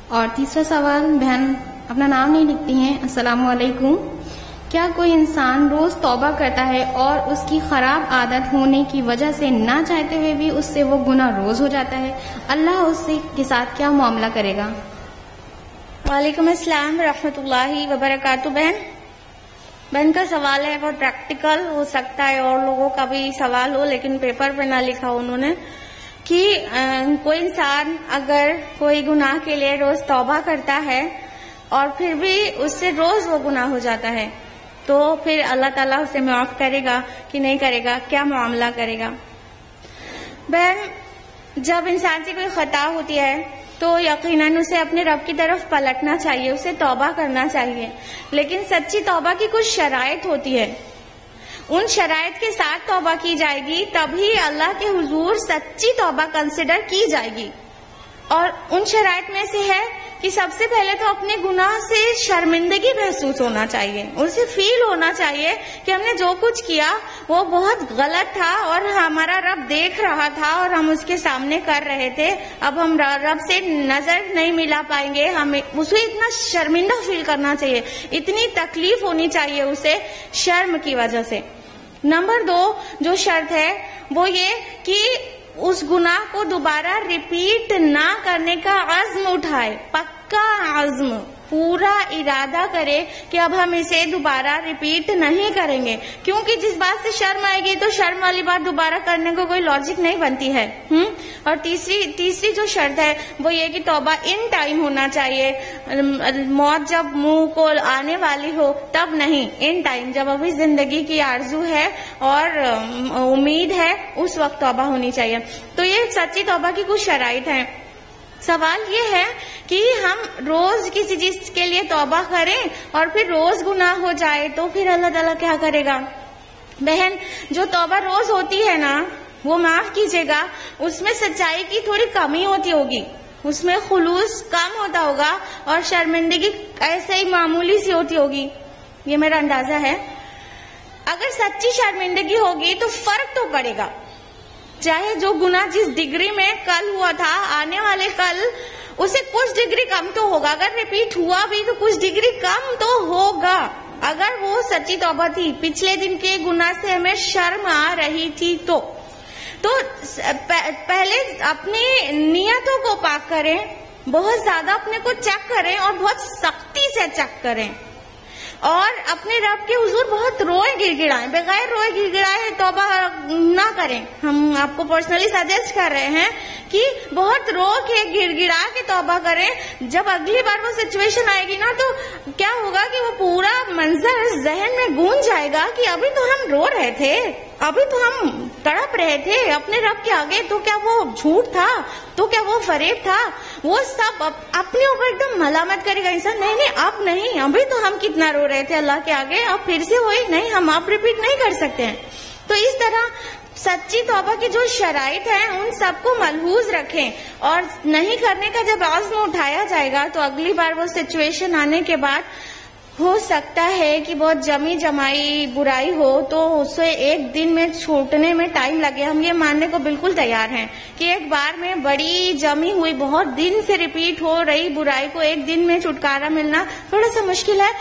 اور تیسرا سوال، بہن اپنا نام نہیں لکھتی ہیں، السلام علیکم، کیا کوئی انسان روز توبہ کرتا ہے اور اس کی خراب عادت ہونے کی وجہ سے نہ چاہتے ہوئے بھی اس سے وہ گناہ روز ہو جاتا ہے، اللہ اس کے ساتھ کیا معاملہ کرے گا؟ وعلیکم السلام ورحمۃ اللہ وبرکاتہ۔ بہن کا سوال ہے بہت پریکٹیکل، ہو سکتا ہے اور لوگوں کا بھی سوال ہو لیکن پیپر پہ نہ لکھا ہو انہوں نے، کہ کوئی انسان اگر کوئی گناہ کے لیے روز توبہ کرتا ہے اور پھر بھی اس سے روز وہ گناہ ہو جاتا ہے تو پھر اللہ تعالیٰ اسے معاف کرے گا کہ نہیں کرے گا، کیا معاملہ کرے گا؟ بہن، جب انسان سے کوئی خطا ہوتی ہے تو یقیناً اسے اپنے رب کی طرف پلٹنا چاہیے، اسے توبہ کرنا چاہیے، لیکن سچی توبہ کی کچھ شرائط ہوتی ہے، ان شرائط کے ساتھ توبہ کی جائے گی تبھی اللہ کے حضور سچی توبہ کنسیڈر کی جائے گی۔ اور ان شرائط میں سے ہے کہ سب سے پہلے تو اپنے گناہ سے شرمندگی محسوس ہونا چاہیے، اسے فیل ہونا چاہیے کہ ہم نے جو کچھ کیا وہ بہت غلط تھا اور ہمارا رب دیکھ رہا تھا اور ہم اس کے سامنے کر رہے تھے، اب ہم رب سے نظر نہیں ملا پائیں گے، ہمیں اسے اتنا شرمندہ فیل کرنا چاہیے، اتنی تکلیف ہونی چاہیے اسے شرم کی وجہ سے۔ نمبر 2 جو شرط ہے وہ یہ کہ اس گناہ کو دوبارہ ریپیٹ نہ کرنے کا عزم اٹھائے، پکا عزم، پورا ارادہ کرے کہ اب ہم اسے دوبارہ ریپیٹ نہیں کریں گے، کیونکہ جس بات سے شرم آئے گی تو شرم والی بات دوبارہ کرنے کو کوئی لاجک نہیں بنتی ہے۔ اور تیسری جو شرط ہے وہ یہ کہ توبہ ان ٹائم ہونا چاہیے، موت جب منہ کو آنے والی ہو تب نہیں، ان ٹائم جب ابھی زندگی کی آرزو ہے اور امید ہے اس وقت توبہ ہونی چاہیے۔ تو یہ سچی توبہ کی کچھ شرائط ہیں۔ سوال یہ ہے کہ ہم روز کسی چیز کے لیے توبہ کریں اور پھر روز گناہ ہو جائے تو پھر اللہ تعالیٰ کیا کرے گا؟ بہن، جو توبہ روز ہوتی ہے نا وہ معاف کیجیے گا، اس میں سچائی کی تھوڑی کمی ہوتی ہوگی، اس میں خلوص کم ہوتا ہوگا اور شرمندگی ایسے ہی معمولی سی ہوتی ہوگی، یہ میرا اندازہ ہے۔ اگر سچی شرمندگی ہوگی تو فرق تو پڑے گا، چاہے جو گناہ جس ڈگری میں کل ہوا تھا آنے والے کل اسے کچھ ڈگری کم تو ہوگا، اگر ریپیٹ ہوا بھی تو کچھ ڈگری کم تو ہوگا۔ اگر وہ سچی توبہ تھی، پچھلے دن کے گناہ سے ہمیں شرم آ رہی تھی تو پہلے اپنی نیتوں کو پاک کریں، بہت زیادہ اپنے کو چیک کریں اور بہت سختی سے چیک کریں، اور اپنے رب کے حضور بہت روئے گڑ گڑائیں، بغیر روئے گڑ گڑائے توبہ نہ کریں۔ ہم آپ کو پرسنلی سجیسٹ کر رہے ہیں کہ بہت رو کے گڑ گڑا کے توبہ کریں، جب اگلی بار وہ سچویشن آئے گی نا تو کیا ہوگا کہ وہ پورا منظر ذہن میں گونج جائے گا کہ ابھی تو ہم رو رہے تھے، ابھی تو ہم تڑپ رہے تھے اپنے رب کے آگے، تو کیا وہ جھوٹ تھا، تو کیا وہ فریب تھا؟ وہ سب اپنے اوپر ایک دم ملامت کرے گا انسان، نہیں اب نہیں، ابھی تو ہم کتنا رو رہے تھے اللہ کے آگے، اب پھر سے وہی نہیں، ہم آپ ریپیٹ نہیں کر سکتے ہیں۔ تو اس طرح سچی توبہ کی جو شرائط ہیں ان سب کو ملحوظ رکھیں، اور نہیں کرنے کا جب عزم اٹھایا جائے گا تو اگلی بار وہ سچویشن آنے کے بعد ہو سکتا ہے کہ بہت جمی جمائی برائی ہو تو اسے ایک دن میں چھوٹنے میں ٹائم لگے۔ ہم یہ ماننے کو بالکل تیار ہیں کہ ایک بار میں بڑی جمی ہوئی بہت دن سے ریپیٹ ہو رہی برائی کو ایک دن میں چھٹکارا ملنا تھوڑا سا مشکل ہے،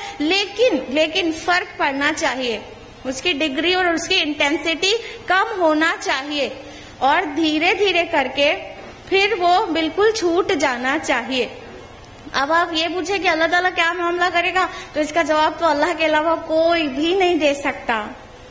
لیکن فرق پڑنا چاہیے، اس کی ڈگری اور اس کی انٹینسٹی کم ہونا چاہیے، اور دھیرے دھیرے کر کے پھر وہ بالکل چھوٹ جانا چاہیے۔ اب آپ یہ پوچھیں کہ اللہ تعالیٰ کیا معاملہ کرے گا، تو اس کا جواب تو اللہ کے علاوہ کوئی بھی نہیں دے سکتا،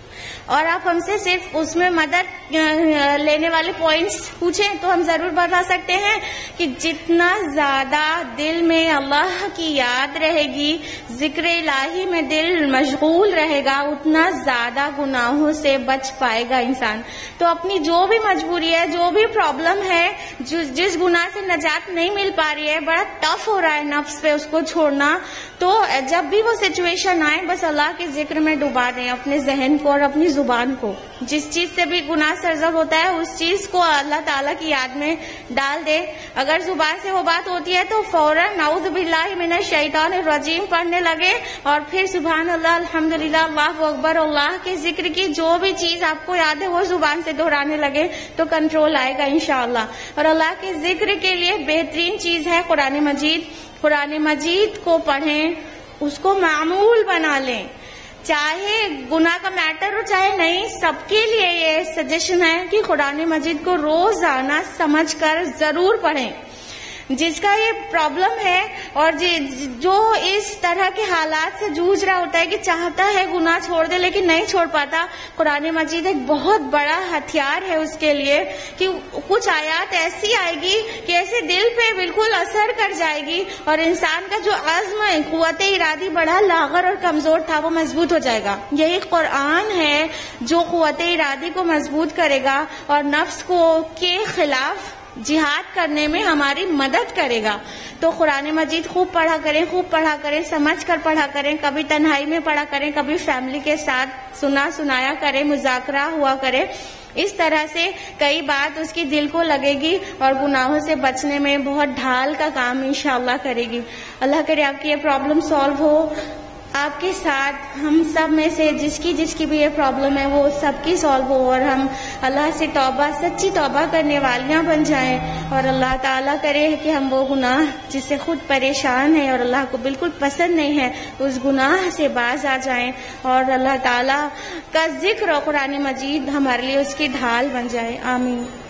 اور آپ ہم سے صرف اس میں مدد لینے والے پوائنٹس پوچھیں تو ہم ضرور بتا سکتے ہیں کہ جتنا زیادہ دل میں اللہ کی یاد رہے گی، ذکر الہی میں دل مشغول رہے گا، اتنا زیادہ گناہوں سے بچ پائے گا انسان۔ تو اپنی جو بھی مجبوری ہے، جو بھی پرابلم ہے، جس گناہ سے نجات نہیں مل پا رہی ہے، بڑا ٹف ہو رہا ہے نفس پہ اس کو چھوڑنا، تو جب بھی وہ سچویشن آئے بس اللہ کے ذکر میں ڈبا دیں اپنے ذہن کو اور اپنی زبان کو۔ جس چیز سے بھی گناہ سرزد ہوتا ہے اس چیز کو اللہ تعالیٰ کی یاد میں ڈال دے۔ اگر زبان سے وہ بات ہوتی ہے تو فوراً نعوذ باللہ من الشیطان الرجیم پڑھنے لگے، اور پھر سبحان اللہ، الحمدللہ، اللہ اکبر، اللہ کے ذکر کی جو بھی چیز آپ کو یاد ہے وہ زبان سے دہرانے لگے تو کنٹرول آئے گا انشاءاللہ۔ اور اللہ کے ذکر کے لیے بہترین چیز ہے قرآن مجید، قرآن مجید کو پڑھیں، اس کو معمول بنا لیں، چاہے گناہ کا میٹر ہو چاہے نہیں، سب کے لیے یہ سجیشن ہے کہ قرآن مجید کو روزانہ سمجھ کر ضرور پڑھیں۔ جس کا یہ پرابلم ہے اور جو اس طرح کے حالات سے جوجھ رہا ہوتا ہے کہ چاہتا ہے گناہ چھوڑ دے لیکن نہیں چھوڑ پاتا، قرآن مجید ایک بہت بڑا ہتھیار ہے اس کے لیے کہ کچھ آیات ایسی آئے گی کہ ایسے دل پہ بالکل اثر کر جائے گی اور انسان کا جو عزم ہے، قوت ارادی بڑا لاغر اور کمزور تھا، وہ مضبوط ہو جائے گا۔ یہی قرآن ہے جو قوت ارادی کو مضبوط کرے گا اور نفس کو کے خلاف جہاد کرنے میں ہماری مدد کرے گا۔ تو قرآن مجید خوب پڑھا کریں، خوب پڑھا کریں، سمجھ کر پڑھا کریں، کبھی تنہائی میں پڑھا کریں، کبھی فیملی کے ساتھ سنایا کریں، مذاکرہ ہوا کرے۔ اس طرح سے کئی بات اس کی دل کو لگے گی اور گناہوں سے بچنے میں بہت ڈھال کا کام انشاءاللہ کرے گی۔ اللہ کرے آپ کی یہ پرابلم سالو ہو، آپ کے ساتھ ہم سب میں سے جس کی بھی یہ پرابلم ہے وہ سب کی سالو ہو، اور ہم اللہ سے توبہ، سچی توبہ کرنے والیاں بن جائیں، اور اللہ تعالیٰ کرے کہ ہم وہ گناہ جس سے خود پریشان ہیں اور اللہ کو بالکل پسند نہیں ہے اس گناہ سے باز آ جائیں، اور اللہ تعالیٰ کا ذکر اور قرآن مجید ہمارے لیے اس کی ڈھال بن جائے۔ آمین۔